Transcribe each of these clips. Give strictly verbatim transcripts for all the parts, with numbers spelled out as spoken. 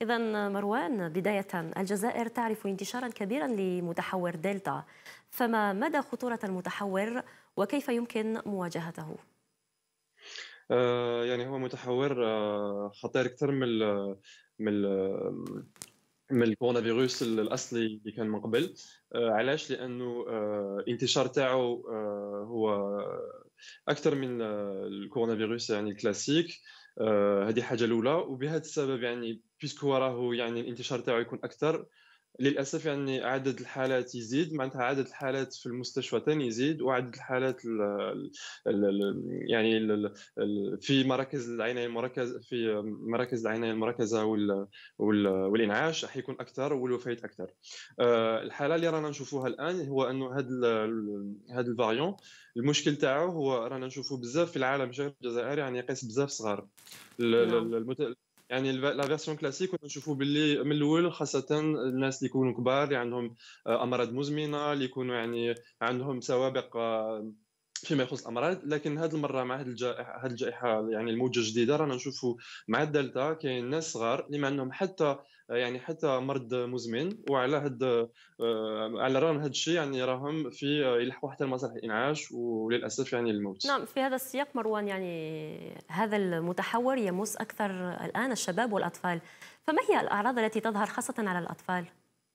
إذا مروان، بداية الجزائر تعرف انتشارا كبيرا لمتحور دلتا، فما مدى خطورة المتحور وكيف يمكن مواجهته؟ آه، يعني هو متحور آه، خطير أكثر من ال من ال من الكورونا فيروس الأصلي اللي كان من قبل. آه، علاش؟ لأنه آه، الانتشار تاعو آه، هو أكثر من آه، الكورونا فيروس يعني الكلاسيك. آه، هذه حاجة الأولى، وبهذا السبب يعني بيسكو راه يعني الانتشار تاعو يكون أكثر. للأسف يعني عدد الحالات يزيد، معناتها عدد الحالات في المستشفى تاني يزيد، وعدد الحالات ال ال ال يعني ال ال في مراكز العناية المركز في مراكز العناية المركزة وال وال والإنعاش راح يكون أكثر، والوفيات أكثر. آآ الحالة اللي رانا نشوفوها الآن هو إنه هاد ال ال هاد الفاريون المشكل تاعو هو رانا نشوفوه بزاف في العالم، ماشي غير في الجزائر، يعني يقيس بزاف صغار. ال نعم. ال المت يعني الف لا فيرسيون كلاسيك كنا نشوفوا باللي من الأول، خاصةً الناس اللي يكونوا كبار، اللي عندهم آآ أمراض مزمنة، اللي يكونوا يعني عندهم سوابق آه، فيما يخص الأمراض. لكن هذه المرة مع هذه الجائحة هذه الجائحة يعني الموجة الجديدة، رانا نشوفوا مع الدلتا كاين ناس صغار اللي ما عندهم حتى آه، يعني حتى مرض مزمن، وعلى هاد آآ على الرغم من هذا الشيء يعني راهم في آه، يلحقوا حتى لمصالح الإنعاش، وللأسف يعني الموت. نعم، في هذا السياق مروان، يعني هذا المتحور يمس أكثر الآن الشباب والأطفال، فما هي الأعراض التي تظهر خاصة على الأطفال؟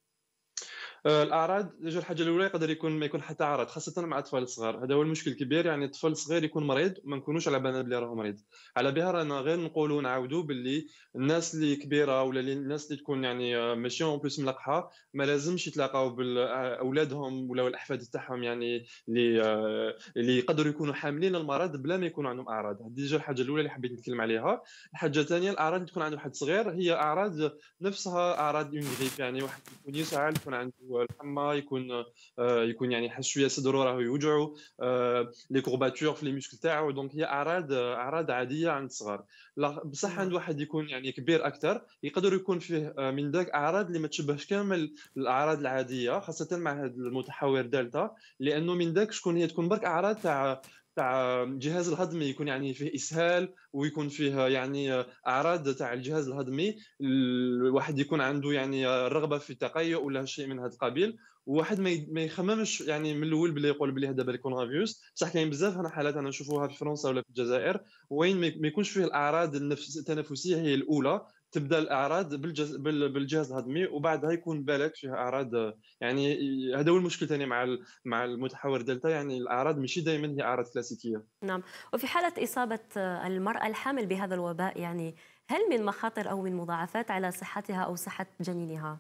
آآ الأعراض، ديجا الحاجة الأولى يقدر يكون ما يكون حتى أعراض، خاصةً مع الأطفال الصغار. هذا هو المشكل الكبير، يعني الطفل الصغير يكون مريض وما نكونوش على بالنا بلي راهو مريض. على بها رانا غير نقولوا ونعاودوا باللي الناس اللي كبيرة ولا اللي الناس اللي تكون يعني آه، ماشي en plus ملقحة، ما لازمش يتلاقاو بال أ أولادهم ولا الأحفاد تاعهم، يعني اللي آه، اللي يقدروا يكونوا حاملين المرض بلا ما يكونوا عندهم أعراض. هذه ديجا الحاجة الأولى اللي حبيت نتكلم عليها. الحاجة الثانية، الأعراض اللي تكون عند واحد صغير هي أعراض نفسها أعراض une grippe، يعني واحد يكون يسعل، يكون عنده الحمى، يكون آآ يكون يعني حاس شوية صدره راه يوجعو، آآ لي كورباتور في لي muscles تاعو. دونك هي أعراض أعراض عادية عند الصغار. لا بصح عند نعم. واحد يكون يعني كبير أكثر، يقدر يكون فيه آآ من داك أعراض اللي ما تشبهش كامل الأعراض العادية، خاصةً مع هاد المتحور دلتا. لأنه من داك شكون هي تكون برك أعراض تاع تاع الجهاز الهضمي، يكون يعني فيه إسهال، ويكون فيه يعني آه، أعراض تاع الجهاز الهضمي. الواحد يكون عنده يعني آه، رغبة في التقيؤ ولا شيء من هذا القبيل. وواحد ما ي ما يخممش يعني من الأول بلي يقول بلي هذا بالك كورونا فيروس. بصح كاين بزاف هنا حالات أنا نشوفوها في فرنسا ولا في الجزائر، وين ما ي ما يكونش فيه الأعراض النفس التنفسية هي الأولى. تبدا الأعراض بالجز بال بالجهاز الهضمي، وبعدها يكون بالك فيه أعراض آه، يعني ي هذا هو المشكل تاني مع ال مع المتحور دلتا، يعني الأعراض ماشي دايمًا هي أعراض كلاسيكية. نعم، وفي حالة إصابة المرأة الحامل بهذا الوباء، يعني هل من مخاطر أو من مضاعفات على صحتها أو صحة جنينها؟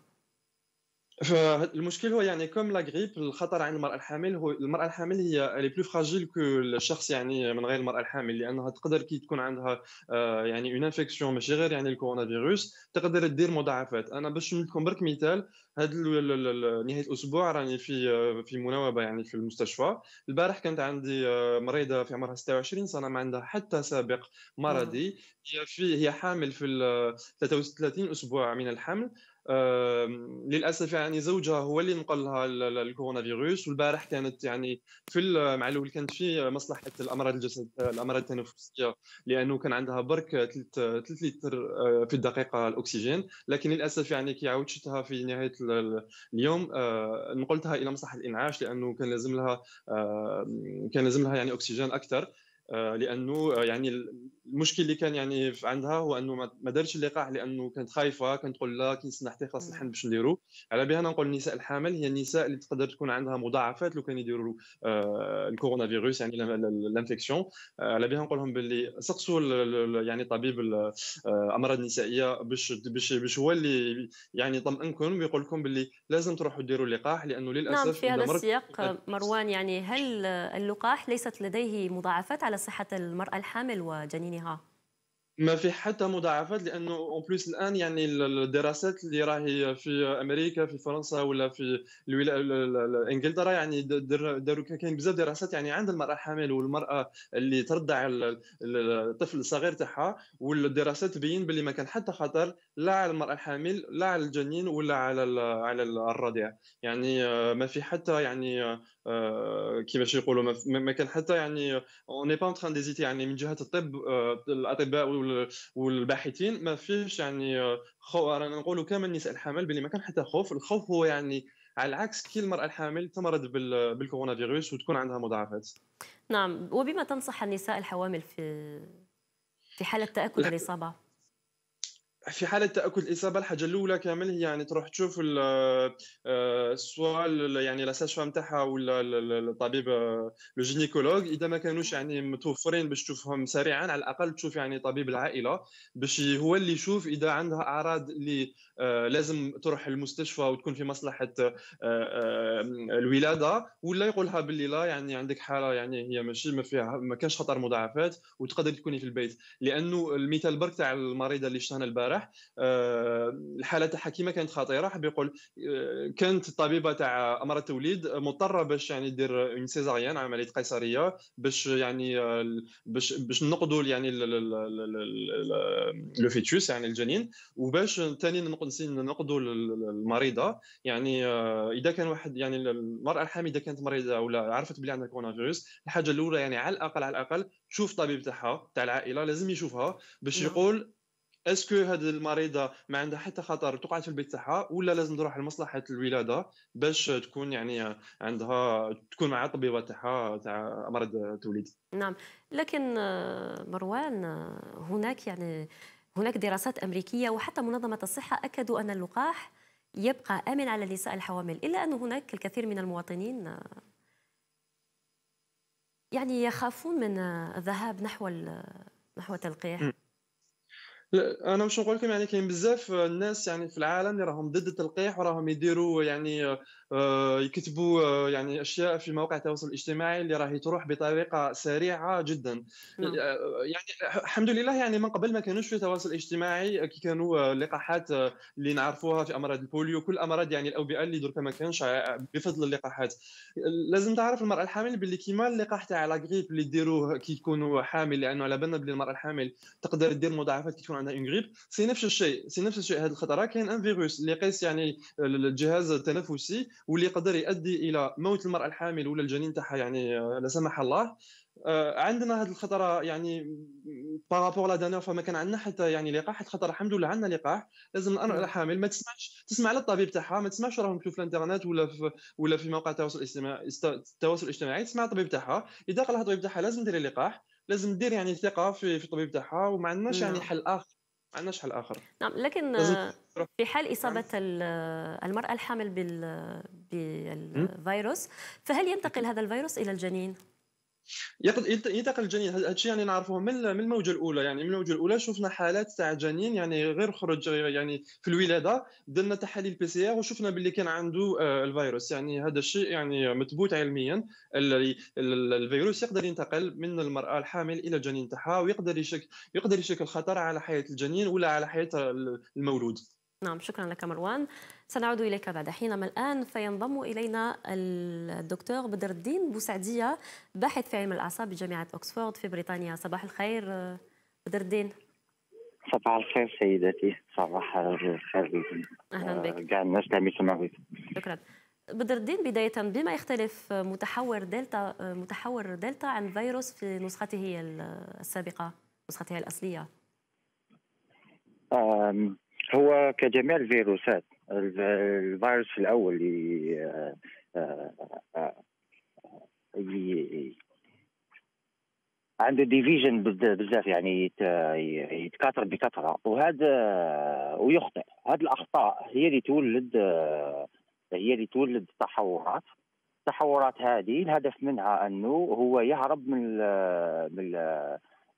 فالمشكل هو يعني كوم لا غريب، الخطر عند المرأة الحامل هو المرأة الحامل هي elle est plus fragile que الشخص يعني من غير المرأة الحامل، لأنها تقدر كي تكون عندها آآ يعني une infection، ماشي غير يعني الكورونا فيروس، تقدر دير مضاعفات. أنا باش نمد لكم برك مثال. هاد ال ال ال نهاية الأسبوع راني في آه، في مناوبة يعني في المستشفى. البارح كانت عندي آآ مريضة في عمرها ستة وعشرين سنة، ما عندها حتى سابق نعم. مرضي. هي في هي حامل في ال ثلاثة وثلاثين أسبوع من الحمل. آمم، للأسف يعني زوجها هو اللي نقل لها ال ال الكورونا فيروس. والبارح كانت يعني في ال مع الأول كانت في مصلحة الأمراض الجسد الأمراض التنفسية، لأنه كان عندها برك ثلاث ثلاثة لتر آآ في الدقيقة الأكسجين. لكن للأسف يعني كي عاودت شفتها في نهاية ال ال اليوم، آآ، نقلتها إلى مصلحة الإنعاش، لأنه كان لازم لها آمم، كان لازم لها يعني أكسجين أكثر. آآ، لأنه آه، يعني ال المشكل اللي كان يعني ف عندها هو أنه ما ما دارتش اللقاح، لأنه كانت خايفة، كانت تقول لا كي نستنى حتى يخلص الحمل نعم. باش نديرو. على بالها نقول النساء الحامل هي النساء اللي تقدر تكون عندها مضاعفات لو كان يديروا آآ الكورونا فيروس، يعني ل ل الانفيكسيون. آآ على بالها نقول لهم باللي سقسوا ال ال ال يعني طبيب ال آآ الأمراض النسائية باش باش باش هو اللي يعني يطمئنكم ويقول لكم باللي لازم تروحوا ديروا اللقاح، لأنه نعم، للأسف في إذا هذا مرض السياق مروان، يعني هل اللقاح ليست لديه مضاعفات على صحة المرأة الحامل وجنينها؟ ما في حتى مضاعفات، لأنه en plus الآن يعني ال ال الدراسات اللي راهي في أمريكا، في فرنسا ولا في الولا ال ال ال إنجلترا، يعني د در داروا ك كاين بزاف دراسات يعني عند المرأة الحامل والمرأة اللي ترضع ال ال الطفل الصغير تاعها. والدراسات تبين باللي ما كان حتى خطر لا على المرأة الحامل، لا على الجنين، ولا على ال على ال الرضيع. يعني آه، ما في حتى يعني آآ آه، كيفاش يقولوا ما ما- ما كان حتى يعني اون با ان تران ديزيتي يعني من جهه الطب، آه، الاطباء وال- والباحثين ما فيش يعني آه، خو رانا نقولوا كامل النساء الحامل باللي ما كان حتى خوف. الخوف هو يعني على العكس كي المراه الحامل تمرض بال- بالكورونا فيروس وتكون عندها مضاعفات. نعم، وبما تنصح النساء الحوامل في في حالة تأكد الإصابة؟ في حالة تأكد الإصابة الحاجة الأولى كامل هي يعني تروح تشوف ال آآ سوا ال يعني لا ساج فام تاعها ولا ال ال الطبيب لو جينيكولوج. إذا ما كانوش يعني متوفرين باش تشوفهم سريعًا، على الأقل تشوف يعني طبيب العائلة باش ي هو اللي يشوف إذا عندها أعراض اللي آآ لازم تروح للمستشفى وتكون في مصلحة آآ آمم الولادة، ولا يقولها باللي لا يعني عندِك حالة يعني هي ماشي ما فيها ما كانش خطر مضاعفات وتقدري تكوني في البيت. لأنه المثال برك تاع المريضة اللي شفناها البارح، آه، الحاله تاعها كيما كانت خطيره، حاب يقول آه، كانت الطبيبه تاع امراض التوليد مضطره باش يعني دير اون سيزاريان، عمليه قيصريه، باش يعني آه، باش باش نقضوا يعني لو فيتوس يعني الجنين، وباش ثاني نقضوا المريضه. يعني آه، اذا كان واحد يعني المراه الحامل اذا كانت مريضه ولا عرفت بلي عندها كورونا فيروس، الحاجه الاولى يعني على الاقل على الاقل تشوف طبيب تاعها تاع العائله، لازم يشوفها باش نعم. يقول اسكو هذه المريضه ما عندها حتى خطر تقعد في البيت تاعها، ولا لازم تروح لمصلحه الولاده باش تكون يعني عندها تكون مع الطبيبه تاعها تاع امراض التوليد. نعم، لكن آه، مروان، آه، هناك يعني هناك دراسات أمريكية وحتى منظمة الصحة أكدوا أن اللقاح يبقى آمن على النساء الحوامل، إلا أن هناك الكثير من المواطنين آه، يعني يخافون من آه، الذهاب نحو ال- نحو التلقيح. لا، انا واش نقول لكم يعني كاين بزاف الناس يعني في العالم اللي راهم ضد التلقيح وراهم يديروا يعني آه، يكتبوا آه، يعني اشياء في مواقع التواصل الاجتماعي اللي راهي تروح بطريقه سريعه جدا. نعم. آه، يعني الحمد لله يعني من قبل ما كانوش في تواصل اجتماعي كي كانوا آه، اللقاحات آه، اللي نعرفوها في امراض البوليو، كل امراض يعني الاوبئه اللي درك ما كانش ع- بفضل اللقاحات. لازم تعرف المراه الحامل باللي كيما اللقاح تاع لا غريب اللي ديروه كي يكونوا حامل، لانه على بالنا باللي المراه الحامل تقدر دير مضاعفات كي تكون عندها اون غريب. سي نفس الشيء سي نفس الشيء هذه الخطره كاين ان فيروس اللي يقيس يعني الجهاز التنفسي واللي يقدر يؤدي الى موت المراه الحامل ولا الجنين تاعها يعني آه، لا سمح الله. آه، عندنا هذه الخطره يعني بارابور لا دانيير فما كان عندنا حتى يعني لقاح الخطره. الحمد لله عندنا لقاح. لازم المراه نعم. الحامل ما تسمعش تسمع للطبيب تاعها، ما تسمعش راهم مكتوب في الانترنت ولا في ولا في مواقع التواصل الاجتماعي التواصل الاجتماعي. تسمع الطبيب تاعها، اذا قال لها الطبيب تاعها لازم ديري اللقاح، لازم دير يعني ثقه في في الطبيب تاعها، وما عندناش يعني نعم. حل اخر. ما عندناش حل اخر. نعم، لكن لازم آه، تروح. في حال نعم. إصابة ال- المرأة الحامل بال- مم. بالفيروس، فهل ينتقل هذا الفيروس إلى الجنين؟ يقد- ينت- ينتقل الجنين. هذا الشيء يعني نعرفوه من من الموجه الاولى. يعني من الموجه الاولى شفنا حالات تاع جنين يعني غير خرج يعني في الولاده، درنا تحاليل بي سي ار وشفنا باللي كان عنده آه، الفيروس. يعني هذا الشيء يعني مثبوت علميا. ال- ال- الفيروس يقدر ينتقل من المراه الحامل الى الجنين تاعها، ويقدر يشكل يقدر يشكل خطر على حياه الجنين ولا على حياه المولود. نعم، شكرا لك مروان. سنعود إليك بعد حين، أما الآن فينضم إلينا الدكتور بدر الدين بوسعدية، باحث في علم الأعصاب بجامعة أكسفورد في بريطانيا. صباح الخير بدر الدين. صباح الخير سيدتي، صباح الخير أهلا بك. كاع الناس اللي عم يسمعوا. شكرا. بدر الدين، بداية بما يختلف متحور دلتا متحور دلتا عن فيروس في نسخته السابقة، نسخته الأصلية؟ آم، هو كجميع الفيروسات، الف- الفيروس الأول اللي آه، آه، آه، ي- عنده ديفيجن بزاف، يعني يت- يتكاثر بكثرة، وهذا ويخطئ. هذه الأخطاء هي اللي تولد آه، هي اللي تولد تحورات. التحورات هذه الهدف منها انه هو يهرب من ال من ال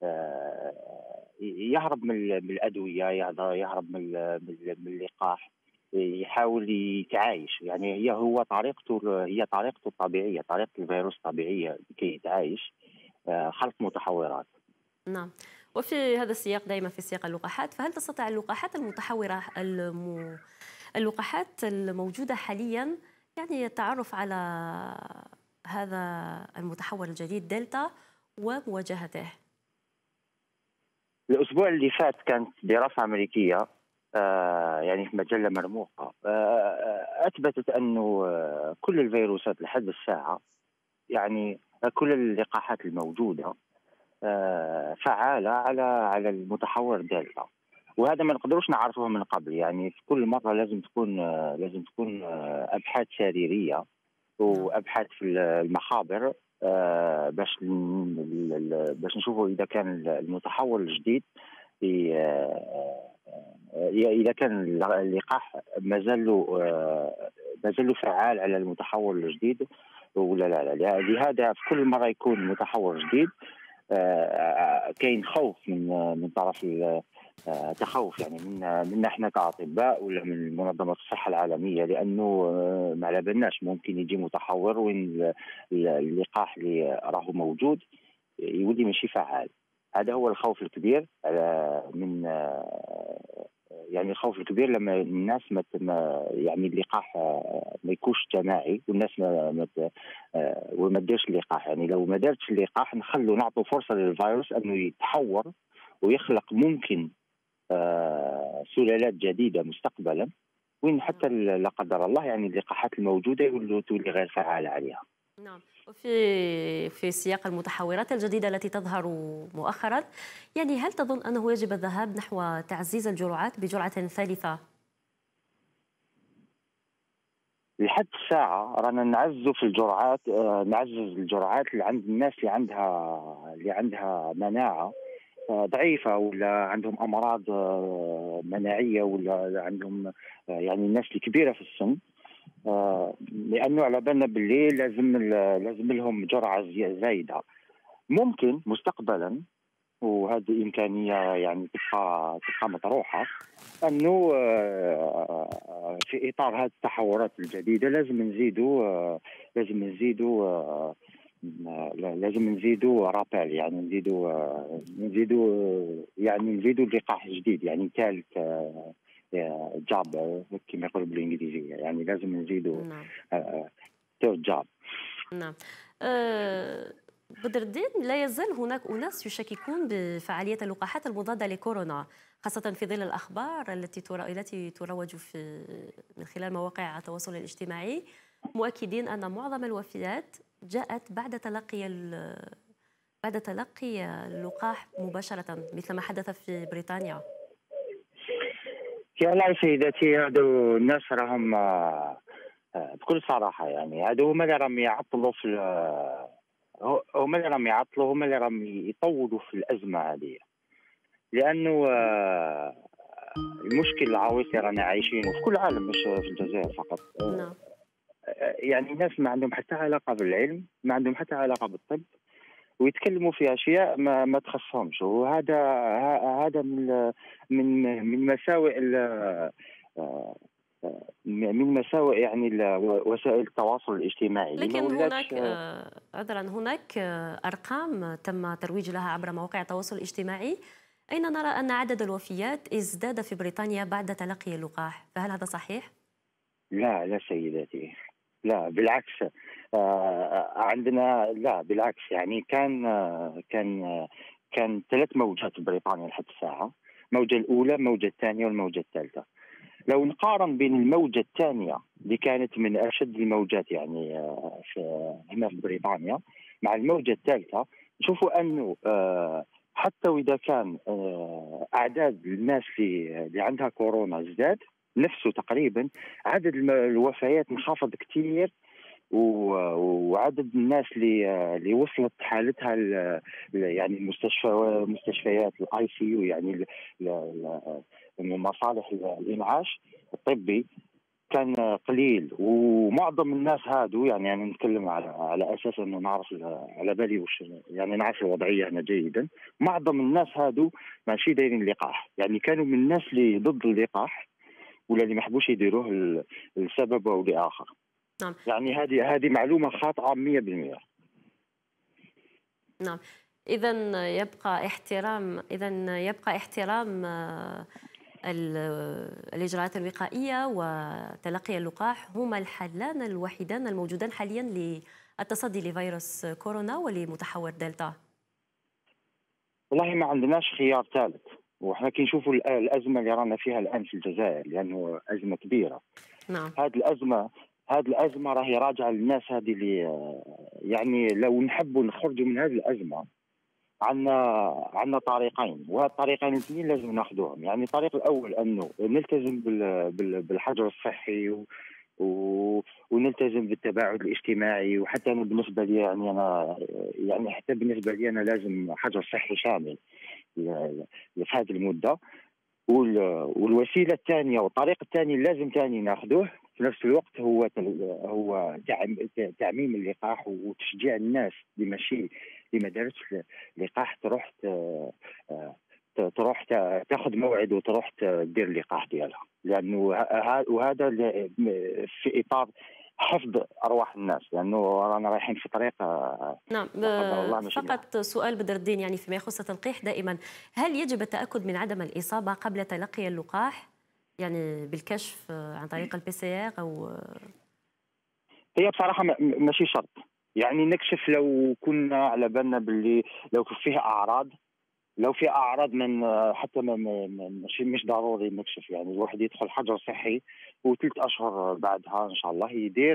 يهرب من ال- من الادويه، يهرب من ال- من ال- من اللقاح، يحاول يتعايش. يعني هي هو طريقته هي طريقته الطبيعيه، طريقه الفيروس الطبيعيه لكي يتعايش، آه، خلق متحورات. نعم. وفي هذا السياق، دائما في سياق اللقاحات، فهل تستطيع اللقاحات المتحورة الم... اللقاحات الموجودة حاليا يعني التعرف على هذا المتحور الجديد دلتا ومواجهته؟ الاسبوع اللي فات كانت دراسه امريكيه يعني في مجلة مرموقة أثبتت أنه كل الفيروسات لحد الساعة، يعني كل اللقاحات الموجودة فعالة على على المتحور دلتا، وهذا ما نقدروش نعرفوه من قبل. يعني في كل مرة لازم تكون لازم تكون أبحاث سريرية وأبحاث في المخابر باش باش نشوفوا إذا كان المتحور الجديد إذا كان اللقاح مازال مازال فعال على المتحور الجديد ولا لا. لا لهذا في كل مرة يكون متحور جديد كاين خوف من من طرف تخوف، يعني من منا احنا كاطباء ولا من منظمه الصحه العالميه، لانه ما على بالناش ممكن يجي متحور وين اللقاح اللي راهو موجود يولي ماشي فعال. هذا هو الخوف الكبير من يعني الخوف الكبير لما الناس ما يعني اللقاح ما يكونش جماعي والناس ما ما وما ديرش اللقاح. يعني لو ما دارتش اللقاح نخلوا نعطوا فرصه للفيروس انه يتحور ويخلق ممكن سلالات جديده مستقبلا، وين حتى لا قدر الله يعني اللقاحات الموجوده يولوا تولي غير فعاله عليها. نعم. وفي في سياق المتحورات الجديدة التي تظهر مؤخرا، يعني هل تظن أنه يجب الذهاب نحو تعزيز الجرعات بجرعة ثالثة؟ لحد الساعة رانا نعزز في الجرعات، نعزز الجرعات اللي عند الناس اللي عندها اللي عندها مناعة ضعيفة ولا عندهم أمراض مناعية ولا عندهم يعني الناس الكبيرة في السن، لأنه على بالنا باللي لازم لازم لهم جرعة زايدة. ممكن مستقبلا، وهذه إمكانية يعني تبقى تبقى مطروحة، أنه في إطار هذه التحورات الجديدة لازم نزيدوا لازم نزيدوا لازم نزيدوا رابيل، يعني نزيدوا نزيدوا يعني نزيدوا لقاح جديد، يعني ثالث جاب كما يقولوا بالانجليزيه، يعني لازم نزيدوا ثيرد جاب. نعم. أه بدر الدين، لا يزال هناك أناس يشككون بفعالية اللقاحات المضادة لكورونا، خاصة في ظل الأخبار التي التي تروج في من خلال مواقع التواصل الاجتماعي، مؤكدين أن معظم الوفيات جاءت بعد تلقي بعد تلقي اللقاح مباشرة، مثل ما حدث في بريطانيا. يا الله سيداتي، هادو الناس راهم بكل صراحة يعني هادو هما اللي راهم يعطلوا في هما اللي راهم يعطلوا هما اللي راهم يطولوا في الأزمة هذه، لأنه المشكل العويص اللي رانا عايشينه في كل العالم مش في الجزائر فقط. نعم. يعني الناس ما عندهم حتى علاقة بالعلم، ما عندهم حتى علاقة بالطب، ويتكلموا في اشياء ما ما تخصهمش، وهذا هذا من من من مساوئ من مساوئ يعني وسائل التواصل الاجتماعي. لكن هناك عذرا هناك ارقام تم ترويج لها عبر مواقع التواصل الاجتماعي، اين نرى ان عدد الوفيات ازداد في بريطانيا بعد تلقي اللقاح، فهل هذا صحيح؟ لا لا سيداتي، لا بالعكس. آه عندنا لا بالعكس، يعني كان آه كان آه كان ثلاث موجات في بريطانيا لحد الساعه، الموجه الاولى، الموجه الثانيه والموجه الثالثه. لو نقارن بين الموجه الثانيه اللي كانت من اشد الموجات يعني آه في هنا في بريطانيا مع الموجه الثالثه، نشوفوا انه آه حتى واذا كان آه اعداد الناس اللي, اللي عندها كورونا ازداد نفسه تقريبا، عدد الوفيات انخفض كثير، وعدد الناس اللي اللي وصلت حالتها يعني المستشفى مستشفيات الاي سي يو، يعني مصالح الانعاش الطبي، كان قليل. ومعظم الناس هادو يعني انا نتكلم على على اساس انه نعرف على بالي وش يعني نعرف الوضعيه هنا جيدا. معظم الناس هادو ماشي دايرين اللقاح، يعني كانوا من الناس اللي ضد اللقاح ولا اللي ما حبوش يديروه لسبب او لاخر. نعم. يعني هذه هذه معلومه خاطئه مية بالمية. نعم. اذا يبقى احترام اذا يبقى احترام الاجراءات الوقائيه وتلقي اللقاح هما الحلان الوحيدان الموجودان حاليا للتصدي لفيروس كورونا ولمتحور دلتا. والله ما عندناش خيار ثالث، وحنا كي نشوفوا الازمه اللي رانا فيها الان في الجزائر، لانه ازمه كبيره. نعم. هذه الازمه هذه الازمه راهي راجعه للناس هذه اللي يعني لو نحبوا نخرجوا من هذه الازمه عندنا عندنا طريقين، وهذه الطريقين الاثنين لازم ناخذوهم. يعني الطريق الاول انه نلتزم بالحجر الصحي و... و... ونلتزم بالتباعد الاجتماعي. وحتى انا بالنسبه لي يعني انا يعني حتى بالنسبه لي انا لازم حجر صحي شامل في هذه المده. وال... والوسيله الثانيه والطريق الثاني لازم ثاني ناخذوه في نفس الوقت هو هو تعميم اللقاح وتشجيع الناس اللي ماشي اللي ما دارتش لقاح تروح تروح تاخذ موعد وتروح تدير اللقاح ديالها، لانه وهذا في اطار حفظ ارواح الناس، لانه رانا رايحين في طريق. نعم. فقط سؤال بدر الدين، يعني فيما يخص التلقيح دائما، هل يجب التاكد من عدم الاصابه قبل تلقي اللقاح؟ يعني بالكشف عن طريق البي سي ار او هي بصراحه ماشي شرط. يعني نكشف لو كنا على بالنا باللي لو فيها اعراض، لو في اعراض من حتى ماشي مش ضروري نكشف. يعني الواحد يدخل حجر صحي وثلاث اشهر بعدها ان شاء الله يدير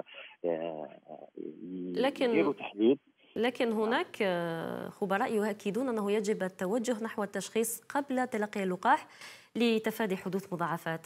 لكن يديروا تحليل. لكن هناك خبراء يؤكدون انه يجب التوجه نحو التشخيص قبل تلقي اللقاح لتفادي حدوث مضاعفات.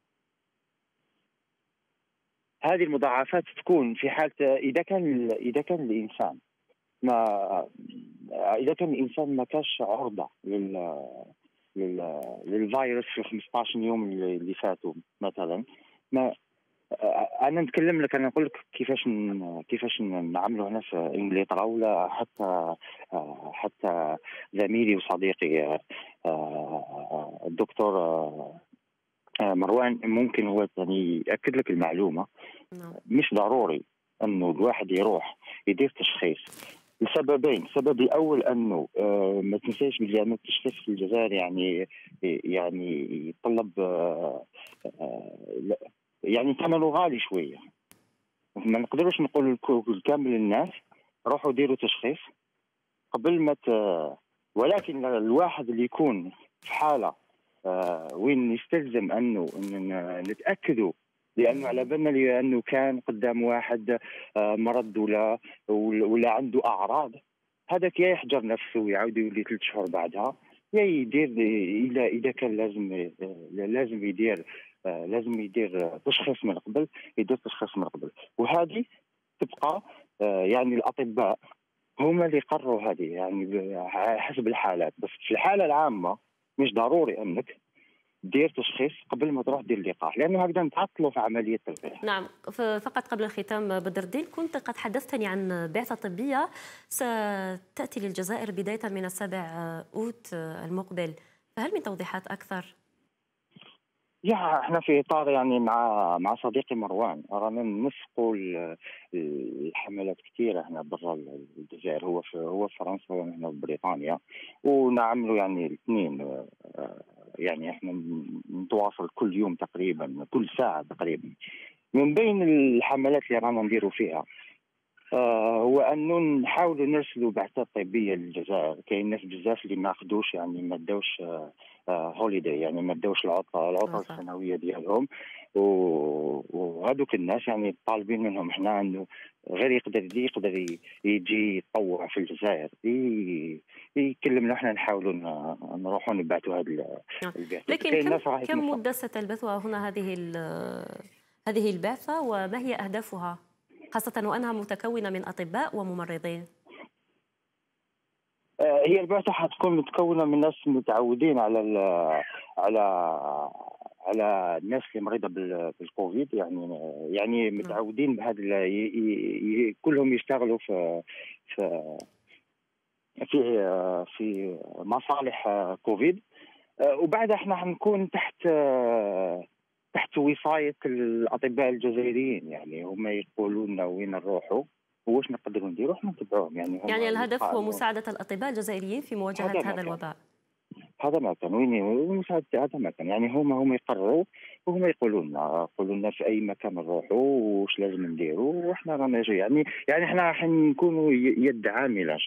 هذه المضاعفات تكون في حالة إذا كان إذا كان الإنسان ما إذا كان الإنسان ما كانش عرضة لل لل للفيروس في خمسطاش يوم اللي فاتوا مثلا. ما أنا نتكلم لك، أنا نقول لك كيفاش كيفاش نعملوا هنا في إنجلترا، ولا حتى حتى زميلي وصديقي الدكتور مروان ممكن هو يعني يأكد لك المعلومة. مش ضروري أنه الواحد يروح يدير تشخيص لسببين. السبب الأول أنه ما تنساش بلي أن التشخيص في الجزائر يعني يعني يتطلب يعني ثمنه غالي شوية. ما نقدروش نقول لكامل الناس روحوا ديروا تشخيص قبل ما ت... ولكن الواحد اللي يكون في حالة آه وين يستلزم انه إن نتاكدوا، لانه على بالنا لانه كان قدام واحد آه مرض ولا ولا عنده اعراض، هذاك يا يحجر نفسه ويعاود يولي ثلاث شهور بعدها، يا يدير اذا اذا كان لازم لازم يدير آه لازم يدير تشخيص من قبل، يدير تشخيص من قبل. وهذه تبقى آه يعني الاطباء هما اللي يقرروا هذه يعني حسب الحالات. بس في الحاله العامه مش ضروري انك دير تشخيص قبل ما تروح دير اللقاح، لانه هكذا نتعطلوا في عمليه التلقيح. نعم. فقط قبل الختام بدر الدين، كنت قد حدثتني عن بعثه طبيه ستاتي للجزائر بدايه من السابع اوت المقبل، فهل من توضيحات اكثر؟ يا احنا في اطار يعني مع مع صديقي مروان رانا ننسقوا الحملات كثيره هنا برا الجزائر، هو في هو في فرنسا وهنا في بريطانيا، ونعملوا يعني الاثنين. يعني احنا نتواصل كل يوم تقريبا، كل ساعه تقريبا. من بين الحملات اللي رانا نديروا فيها آه هو انه نحاولوا نرسلوا بعثات طبيه للجزائر. كاين ناس بزاف اللي ما اخذوش يعني ما داوش آه هوليدي، يعني ما داوش العطله العطله السنويه ديالهم، وهذوك الناس يعني طالبين منهم احنا انه غير يقدر يقدر يجي يتطوع في الجزائر يكلمنا، احنا نحاولوا نروحوا نبعثوا هذه البعثه. لكن كم, كم مده ستلبثها هنا هذه هذه البعثه، وما هي اهدافها، خاصه وانها متكونه من اطباء وممرضين؟ هي البعثه حتكون متكونه من ناس متعودين على على على الناس اللي مريضه بالكوفيد، يعني يعني متعودين بهذا، كلهم يشتغلوا في في في في مصالح كوفيد. وبعدها احنا حنكون تحت تحت وصايه الاطباء الجزائريين، يعني هم يقولوا لنا وين نروحوا واش نقدروا نديروا احنا نتبعوهم. يعني هم يعني الهدف هو مساعده الاطباء الجزائريين في مواجهه هذا, هذا الوباء. هذا ما كان وين مساعده، هذا ما كان يعني هم هم يقرروا وهم يقولوا لنا يقولوا لنا في اي مكان نروحوا واش لازم نديروا، واحنا رانا يعني يعني احنا راح نكونوا يد عامله ان شاء الله.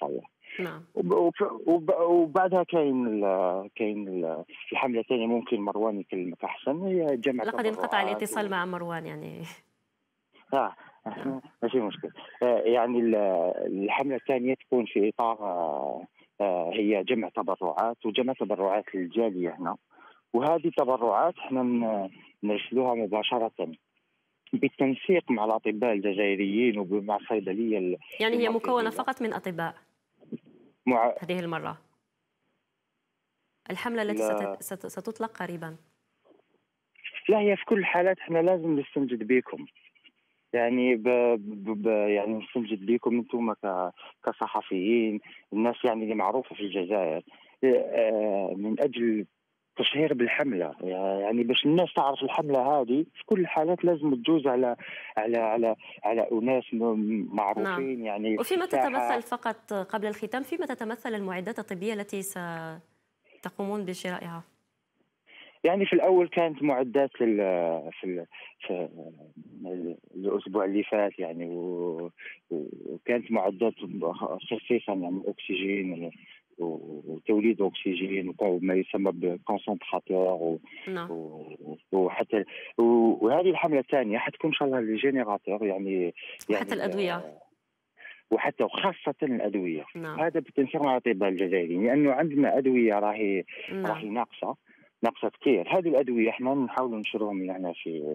نعم. وبعدها كاين كاين الحمله الثانيه ممكن مروان يكلمك احسن، هي جمع لقد انقطع تبرعات الاتصال و... مع مروان يعني. اه نعم. ماشي مشكل. آه يعني الحمله الثانيه تكون في اطار آه آه هي جمع تبرعات وجمع تبرعات للجاليه هنا، وهذه التبرعات احنا نرسلوها مباشره بالتنسيق مع الاطباء الجزائريين ومع الصيدليه. يعني هي مكونه فقط من اطباء مع... هذه المره الحمله التي ست... ستطلق قريبا. لا هي في كل الحالات احنا لازم نستنجد بكم، يعني ب... ب... يعني نستنجد بكم انتم ك... كصحفيين، الناس يعني اللي معروفه في الجزائر، من اجل تشهير بالحمله، يعني باش الناس تعرف الحمله هذه. في كل الحالات لازم تجوز على على على على اناس معروفين. نعم. يعني وفيما تتمثل فقط قبل الختام، فيما تتمثل المعدات الطبيه التي ستقومون بشرائها؟ يعني في الاول كانت معدات في في, في الاسبوع اللي فات يعني، وكانت معدات خصيصا يعني اكسجين وتوليد اكسجين وما يسمى بكونسنتراتور، وحتى وهذه الحمله الثانيه حتكون ان شاء الله للجينيراتور يعني وحتى يعني الادويه وحتى وخاصة الأدوية. نعم. هذا بالتنسيق مع الأطباء الجزائريين، لأنه عندنا أدوية راهي نعم. راهي ناقصة ناقصة كثير. هذه الأدوية احنا نحاول ننشرهم يعني في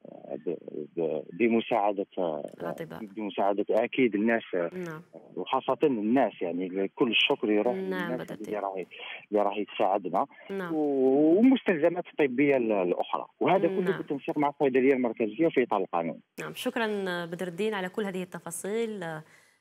بمساعدة الأطباء، بمساعدة أكيد الناس. نعم. وخاصة الناس يعني كل الشكر يروح نعم. للناس اللي راهي اللي راهي تساعدنا. نعم. ومستلزمات الطبية الأخرى، وهذا كله نعم. بالتنسيق مع الصيدلية المركزية في إطار القانون. نعم. شكرا بدر الدين على كل هذه التفاصيل.